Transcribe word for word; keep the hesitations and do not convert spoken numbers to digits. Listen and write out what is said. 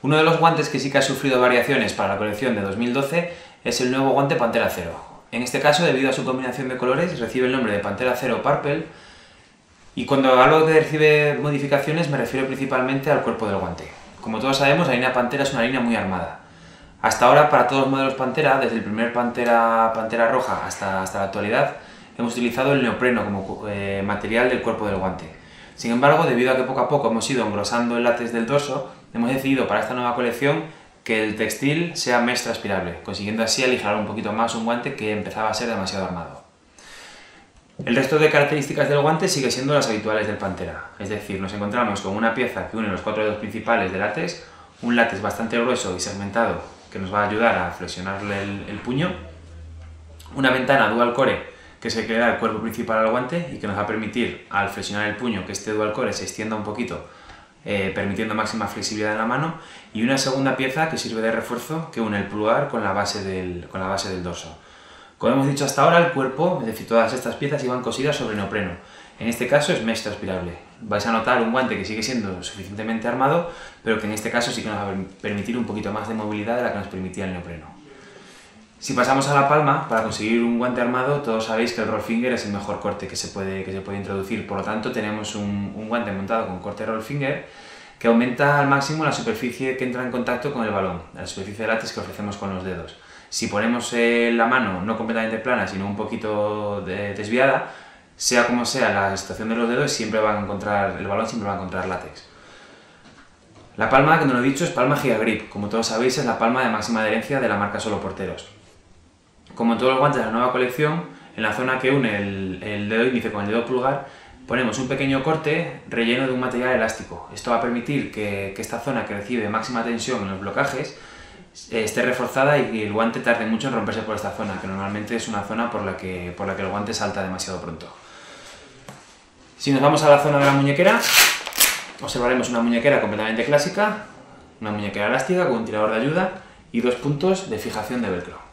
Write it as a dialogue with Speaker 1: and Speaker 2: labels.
Speaker 1: Uno de los guantes que sí que ha sufrido variaciones para la colección de dos mil doce es el nuevo guante Pantera Zero. En este caso, debido a su combinación de colores, recibe el nombre de Pantera Zero Purple, y cuando hablo de recibe modificaciones me refiero principalmente al cuerpo del guante. Como todos sabemos, la línea Pantera es una línea muy armada. Hasta ahora, para todos los modelos Pantera, desde el primer Pantera, Pantera Roja hasta, hasta la actualidad, hemos utilizado el neopreno como eh, material del cuerpo del guante. Sin embargo, debido a que poco a poco hemos ido engrosando el látex del dorso, hemos decidido para esta nueva colección que el textil sea mesh transpirable, consiguiendo así aligerar un poquito más un guante que empezaba a ser demasiado armado. El resto de características del guante sigue siendo las habituales del Pantera, es decir, nos encontramos con una pieza que une los cuatro dedos principales de látex, un látex bastante grueso y segmentado que nos va a ayudar a flexionarle el, el puño, una ventana dual core que se queda el cuerpo principal al guante y que nos va a permitir, al flexionar el puño, que este dual core se extienda un poquito, eh, permitiendo máxima flexibilidad en la mano, y una segunda pieza que sirve de refuerzo que une el pulgar con la base del, con la base del dorso. Como hemos dicho hasta ahora, el cuerpo, es decir, todas estas piezas iban cosidas sobre neopreno. En este caso es mesh transpirable. Vais a notar un guante que sigue siendo suficientemente armado, pero que en este caso sí que nos va a permitir un poquito más de movilidad de la que nos permitía el neopreno. Si pasamos a la palma, para conseguir un guante armado, todos sabéis que el roll finger es el mejor corte que se puede, que se puede introducir. Por lo tanto, tenemos un, un guante montado con corte roll finger que aumenta al máximo la superficie que entra en contacto con el balón, la superficie de látex que ofrecemos con los dedos. Si ponemos eh, la mano no completamente plana, sino un poquito de, desviada, sea como sea la situación de los dedos, siempre va a encontrar, el balón siempre va a encontrar látex. La palma, que no lo he dicho, es palma Gigagrip. Como todos sabéis, es la palma de máxima adherencia de la marca Solo Porteros. Como en todos los guantes de la nueva colección, en la zona que une el, el dedo índice con el dedo pulgar, ponemos un pequeño corte relleno de un material elástico. Esto va a permitir que, que esta zona que recibe máxima tensión en los blocajes eh, esté reforzada y que el guante tarde mucho en romperse por esta zona, que normalmente es una zona por la que, por la que el guante salta demasiado pronto. Si nos vamos a la zona de la muñequera, observaremos una muñequera completamente clásica, una muñequera elástica con un tirador de ayuda y dos puntos de fijación de velcro.